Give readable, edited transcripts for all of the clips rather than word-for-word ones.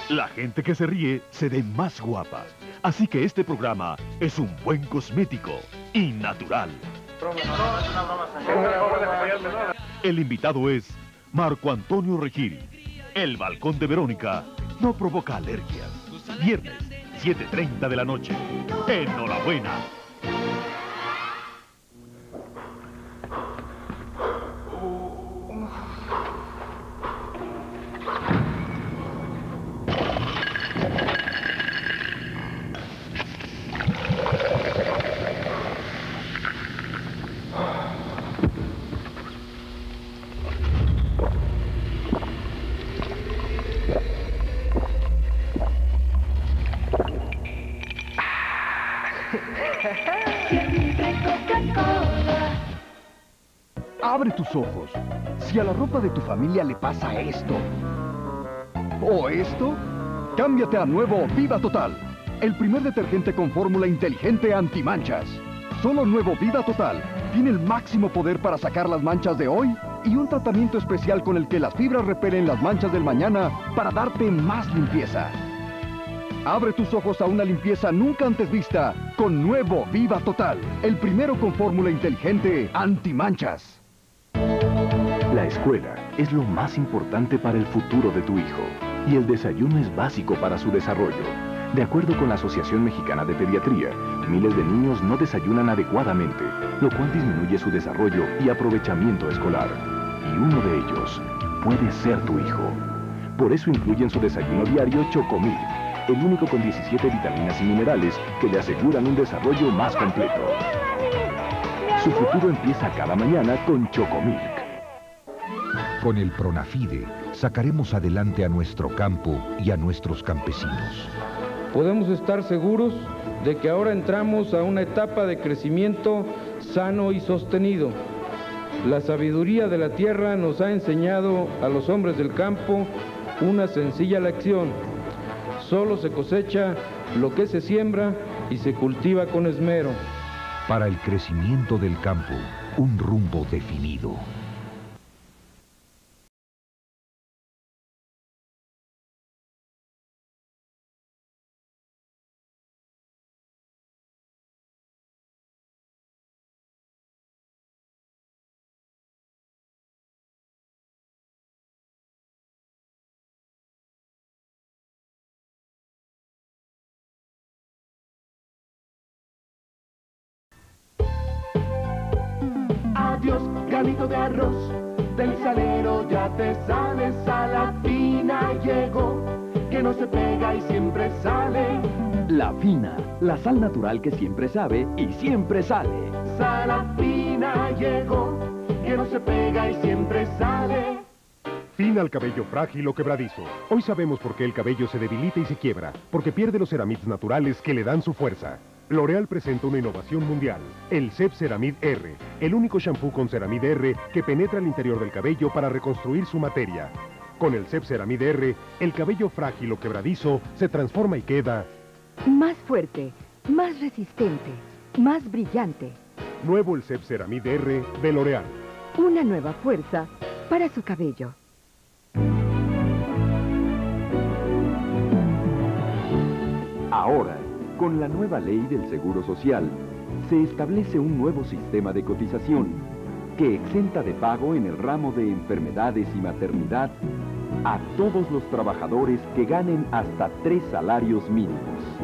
La gente que se ríe se ve más guapa. Así que este programa es un buen cosmético y natural. El invitado es Marco Antonio Regil. El balcón de Verónica no provoca alergias. Viernes, 7:30 de la noche. ¡Enhorabuena! Abre tus ojos. Si a la ropa de tu familia le pasa esto o esto, cámbiate a nuevo Viva Total, el primer detergente con fórmula inteligente antimanchas. Solo nuevo Viva Total tiene el máximo poder para sacar las manchas de hoy y un tratamiento especial con el que las fibras repelen las manchas del mañana para darte más limpieza. Abre tus ojos a una limpieza nunca antes vista con nuevo Viva Total, el primero con fórmula inteligente antimanchas. La escuela es lo más importante para el futuro de tu hijo y el desayuno es básico para su desarrollo. De acuerdo con la Asociación Mexicana de Pediatría, miles de niños no desayunan adecuadamente, lo cual disminuye su desarrollo y aprovechamiento escolar. Y uno de ellos puede ser tu hijo. Por eso incluye en su desayuno diario Chocomilk, el único con 17 vitaminas y minerales que le aseguran un desarrollo más completo. Su futuro empieza cada mañana con Chocomilk. Con el Pronafide sacaremos adelante a nuestro campo y a nuestros campesinos. Podemos estar seguros de que ahora entramos a una etapa de crecimiento sano y sostenido. La sabiduría de la tierra nos ha enseñado a los hombres del campo una sencilla lección. Solo se cosecha lo que se siembra y se cultiva con esmero. Para el crecimiento del campo, un rumbo definido. Adiós, granito de arroz, del salero ya te sale, Sala Fina llegó, que no se pega y siempre sale. La Fina, la sal natural que siempre sabe y siempre sale. Sala Fina llegó, que no se pega y siempre sale. Fin al cabello frágil o quebradizo. Hoy sabemos por qué el cabello se debilita y se quiebra, porque pierde los ceramides naturales que le dan su fuerza. L'Oréal presenta una innovación mundial, el CEP Ceramide R, el único shampoo con Ceramide R que penetra el interior del cabello para reconstruir su materia. Con el CEP Ceramide R, el cabello frágil o quebradizo se transforma y queda más fuerte, más resistente, más brillante. Nuevo el CEP Ceramide R de L'Oréal. Una nueva fuerza para su cabello. Ahora, con la nueva ley del Seguro Social, se establece un nuevo sistema de cotización que exenta de pago en el ramo de enfermedades y maternidad a todos los trabajadores que ganen hasta 3 salarios mínimos.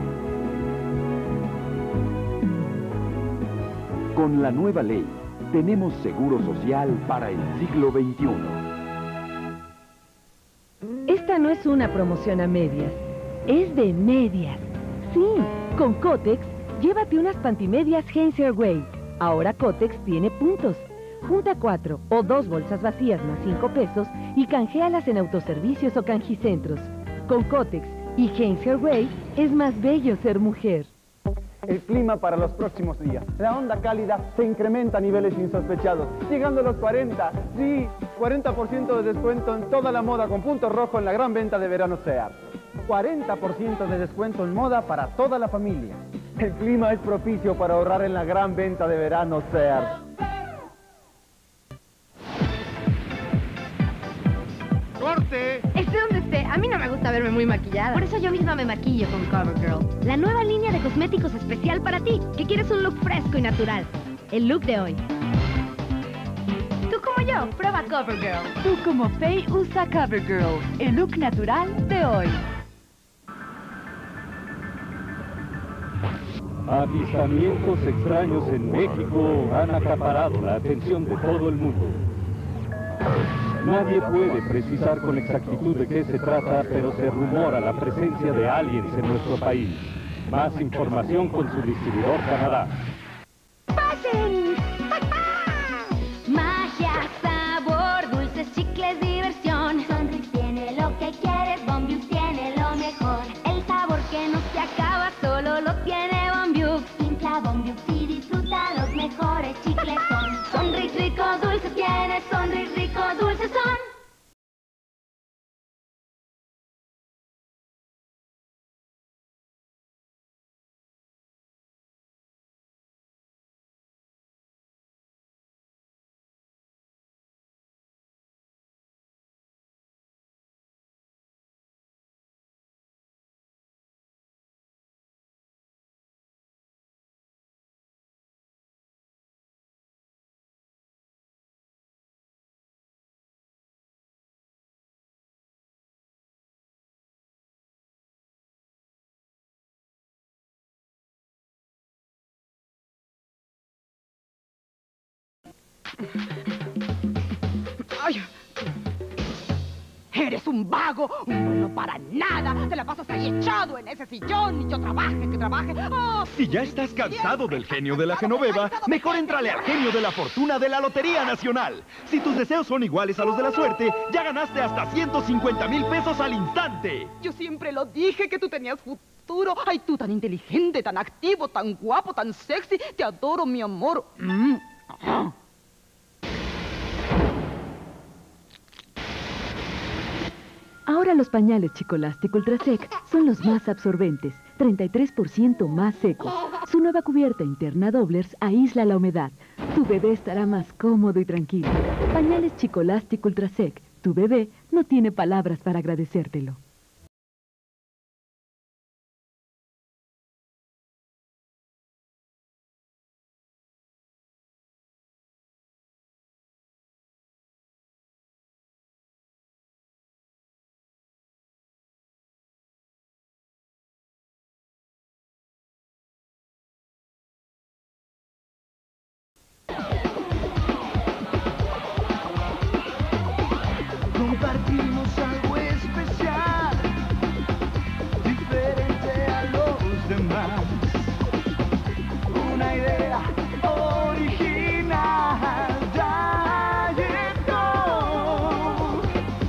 Con la nueva ley, tenemos seguro social para el siglo XXI. Esta no es una promoción a medias, es de medias. Sí, con Cotex, llévate unas pantimedias Heinz Airway. Ahora Cotex tiene puntos. Junta 4 o 2 bolsas vacías más 5 pesos y canjealas en autoservicios o canjicentros. Con Cotex y Heinz Airway es más bello ser mujer. El clima para los próximos días. La onda cálida se incrementa a niveles insospechados, llegando a los 40. Sí, 40% de descuento en toda la moda con punto rojo en la gran venta de verano Sears. 40% de descuento en moda para toda la familia. El clima es propicio para ahorrar en la gran venta de verano Sears. ¡Corte! Esté donde esté, a mí no me gusta ver verme muy maquillada. Por eso yo misma me maquillo con CoverGirl. La nueva línea de cosméticos especial para ti, que quieres un look fresco y natural. El look de hoy. Tú como yo, prueba CoverGirl. Tú como Faye usa CoverGirl, el look natural de hoy. Avistamientos extraños en México han acaparado la atención de todo el mundo. Nadie puede precisar con exactitud de qué se trata, pero se rumora la presencia de aliens en nuestro país. Más información con su distribuidor Canadá. ¡Pasen! Magia, sabor, dulces, chicles, diversión. Sonrix tiene lo que quieres, Bombiux tiene lo mejor. El sabor que no se acaba solo lo tiene Bombiux. Infla Bombiux y disfruta los mejores chicles son. Sonrix ricos dulces tiene, Sonrix ricos dulces son. ¡Ay! Eres un vago, un bueno para nada. Te la pasas ahí echado en ese sillón y yo trabaje, que trabaje. ¡Oh! Si ya estás cansado del genio de la Genoveva, mejor éntrale al genio de la fortuna de la Lotería Nacional. Si tus deseos son iguales a los de la suerte, ya ganaste hasta 150,000 pesos al instante. Yo siempre lo dije que tú tenías futuro. Ay, tú tan inteligente, tan activo, tan guapo, tan sexy. Te adoro, mi amor. Ahora los pañales Chicolastic Ultra Sec son los más absorbentes, 33% más secos. Su nueva cubierta interna Dobblers aísla la humedad. Tu bebé estará más cómodo y tranquilo. Pañales Chicolastic Ultra Sec. Tu bebé no tiene palabras para agradecértelo. Compartimos algo especial, diferente a los demás. Una idea original, Diet Coke.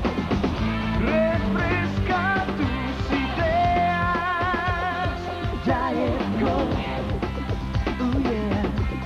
Refresca tus ideas, Diet Coke. Oh yeah.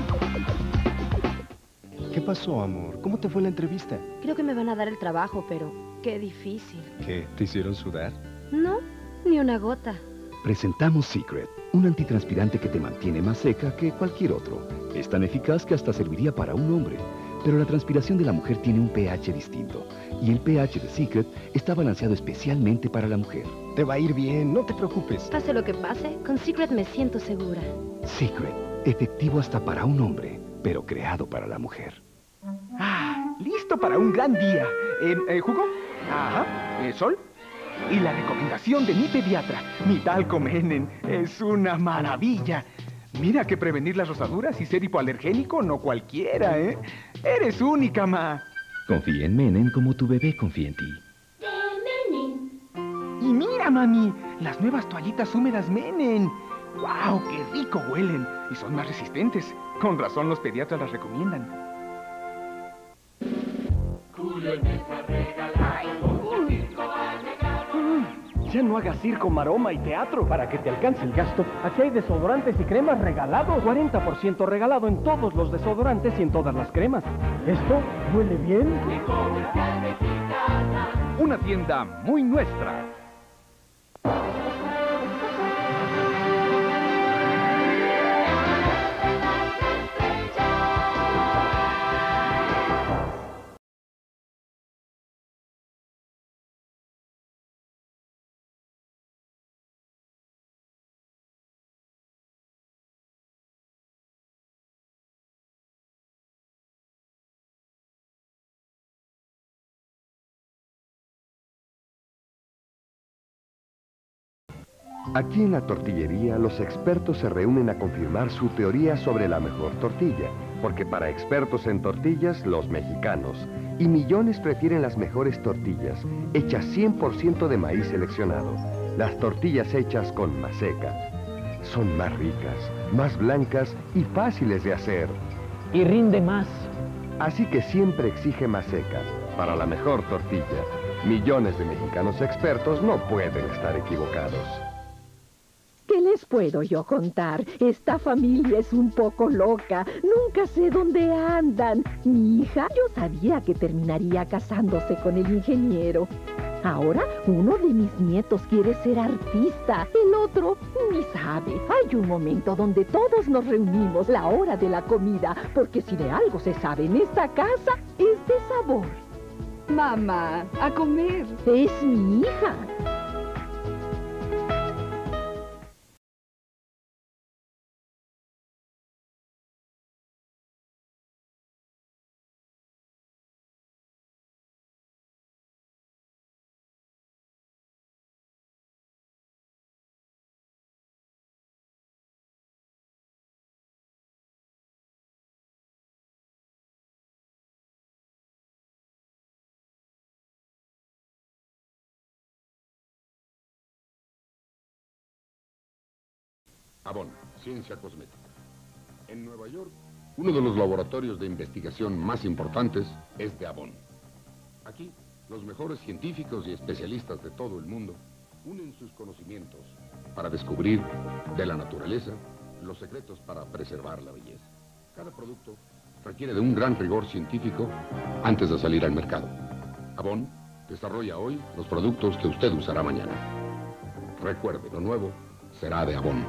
¿Qué pasó, amor? ¿Cómo te fue la entrevista? Creo que me van a dar el trabajo, pero qué difícil. ¿Qué? ¿Te hicieron sudar? No, ni una gota. Presentamos Secret, un antitranspirante que te mantiene más seca que cualquier otro. Es tan eficaz que hasta serviría para un hombre. Pero la transpiración de la mujer tiene un pH distinto. Y el pH de Secret está balanceado especialmente para la mujer. Te va a ir bien, no te preocupes. Pase lo que pase, con Secret me siento segura. Secret, efectivo hasta para un hombre, pero creado para la mujer. Listo para un gran día. ¿Jugo? Ajá. ¿Sol? Y la recomendación de mi pediatra, mi Talcomenen, es una maravilla. Mira que prevenir las rosaduras y ser hipoalergénico no cualquiera, ¿eh? Eres única, ma. Confía en Menen como tu bebé confía en ti. Y mira, mami, las nuevas toallitas húmedas Menen. ¡Wow! ¡Qué rico huelen! Y son más resistentes. Con razón los pediatras las recomiendan. Ya no hagas circo, maroma y teatro. Para que te alcance el gasto, aquí hay desodorantes y cremas regalados. 40% regalado en todos los desodorantes y en todas las cremas. ¿Esto huele bien? Una tienda muy nuestra. Aquí en la tortillería, los expertos se reúnen a confirmar su teoría sobre la mejor tortilla, porque para expertos en tortillas, los mexicanos, y millones prefieren las mejores tortillas, hechas 100% de maíz seleccionado, las tortillas hechas con Maseca. Son más ricas, más blancas y fáciles de hacer. Y rinde más. Así que siempre exige Maseca para la mejor tortilla. Millones de mexicanos expertos no pueden estar equivocados. ¿Qué les puedo yo contar? Esta familia es un poco loca. Nunca sé dónde andan. Mi hija, yo sabía que terminaría casándose con el ingeniero. Ahora, uno de mis nietos quiere ser artista. El otro ni sabe. Hay un momento donde todos nos reunimos, la hora de la comida, porque si de algo se sabe en esta casa, es de sabor. Mamá, a comer. Es mi hija. Avon, ciencia cosmética. En Nueva York, uno de los laboratorios de investigación más importantes es de Avon. Aquí, los mejores científicos y especialistas de todo el mundo unen sus conocimientos para descubrir de la naturaleza los secretos para preservar la belleza. Cada producto requiere de un gran rigor científico antes de salir al mercado. Avon desarrolla hoy los productos que usted usará mañana. Recuerde, lo nuevo será de Avon.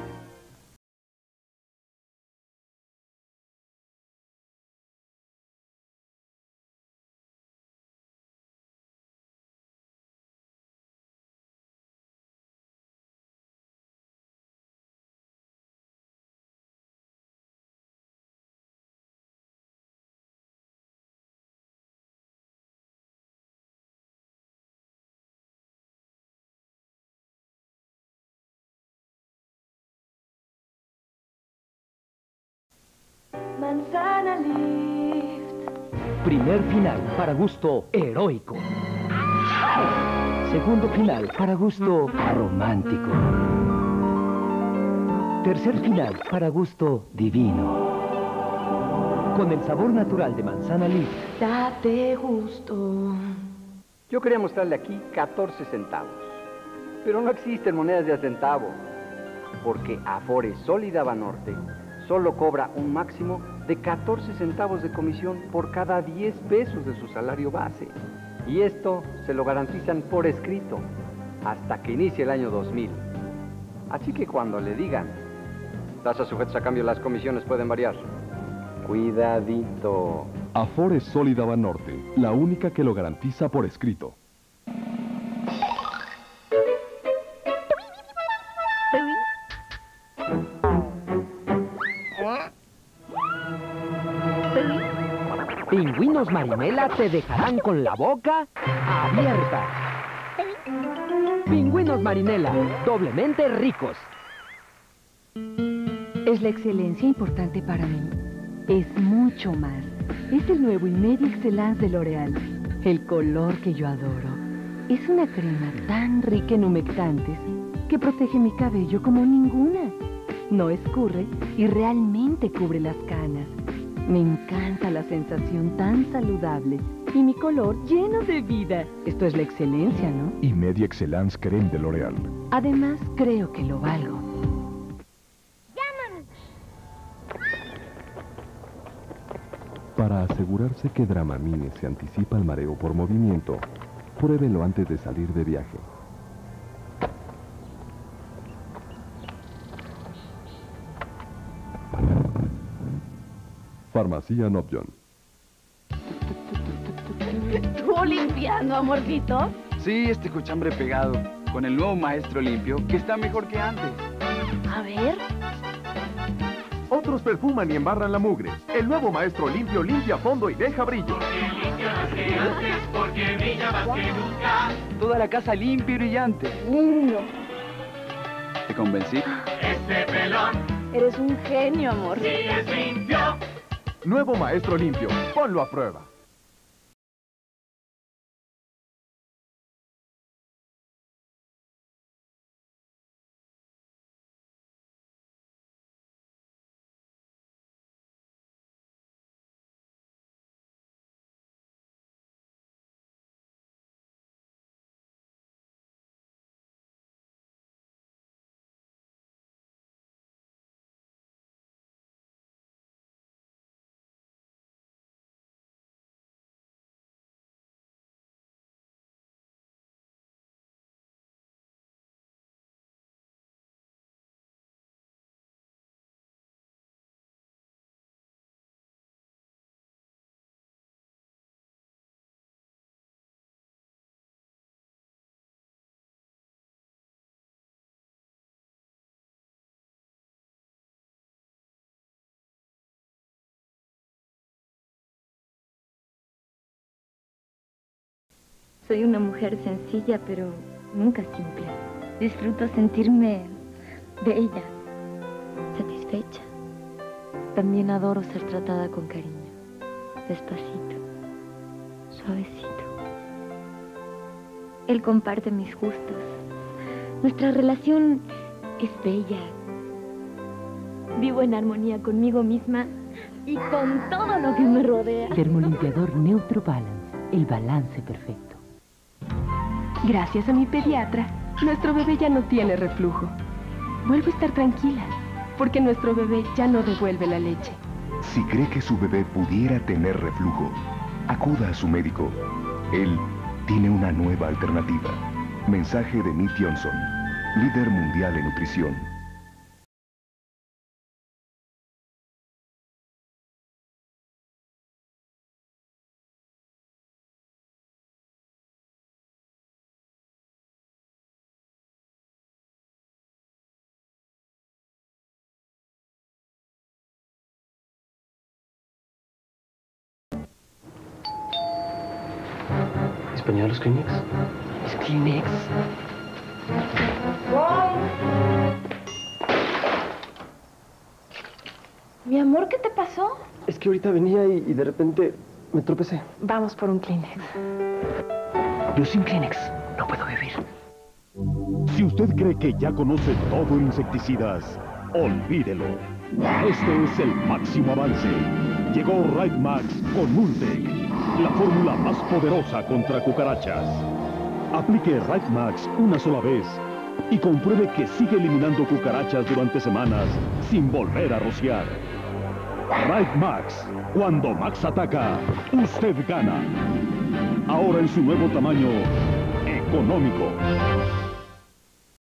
Manzana Lift. Primer final para gusto heroico. Segundo final para gusto romántico. Tercer final para gusto divino. Con el sabor natural de Manzana Lift. Date gusto. Yo quería mostrarle aquí 14 centavos. Pero no existen monedas de a centavo. Porque Afore Sólida Banorte solo cobra un máximo de 14 centavos de comisión por cada 10 pesos de su salario base. Y esto se lo garantizan por escrito hasta que inicie el año 2000. Así que cuando le digan, tasas sujetas a cambio, las comisiones pueden variar. Cuidadito. Afore Sólida Banorte, la única que lo garantiza por escrito. Pingüinos Marinela te dejarán con la boca abierta. Pingüinos Marinela, doblemente ricos. Es la excelencia importante para mí. Es mucho más. Es el nuevo Immedi Excellence de L'Oréal. El color que yo adoro. Es una crema tan rica en humectantes que protege mi cabello como ninguna. No escurre y realmente cubre las canas. Me encanta la sensación tan saludable y mi color lleno de vida. Esto es la excelencia, ¿no? Immedi Excellence Creme de L'Oréal. Además, creo que lo valgo. Para asegurarse que Dramamine se anticipa al mareo por movimiento, pruébelo antes de salir de viaje. Farmacia Nobjon. ¿Tú limpiando, amorcito? Sí, este cochambre pegado, con el nuevo maestro limpio, que está mejor que antes. A ver. Otros perfuman y embarran la mugre. El nuevo maestro limpio limpia a fondo y deja brillo. Porque brilla más que nunca. Toda la casa limpia y brillante. Lindo. ¿Te convencí. Este pelón Eres un genio, amor. sí es limpio. Nuevo Maestro Limpio. Ponlo a prueba. Soy una mujer sencilla, pero nunca simple. Disfruto sentirme bella, satisfecha. También adoro ser tratada con cariño, despacito, suavecito. Él comparte mis gustos. Nuestra relación es bella. Vivo en armonía conmigo misma y con todo lo que me rodea. Termolimpiador Neutro Balance, el balance perfecto. Gracias a mi pediatra, nuestro bebé ya no tiene reflujo. Vuelvo a estar tranquila, porque nuestro bebé ya no devuelve la leche. Si cree que su bebé pudiera tener reflujo, acuda a su médico. Él tiene una nueva alternativa. Mensaje de Mead Johnson, líder mundial en nutrición. ¿Español los Kleenex? ¿Es Kleenex? Mi amor, ¿qué te pasó? Es que ahorita venía y de repente me tropecé. Vamos por un Kleenex. Yo sin Kleenex no puedo vivir. Si usted cree que ya conoce todo en insecticidas, olvídelo. Este es el máximo avance. Llegó Raid Max con Multec, la fórmula más poderosa contra cucarachas. Aplique Raid Max una sola vez y compruebe que sigue eliminando cucarachas durante semanas sin volver a rociar. Raid Max, cuando Max ataca, usted gana. Ahora en su nuevo tamaño económico.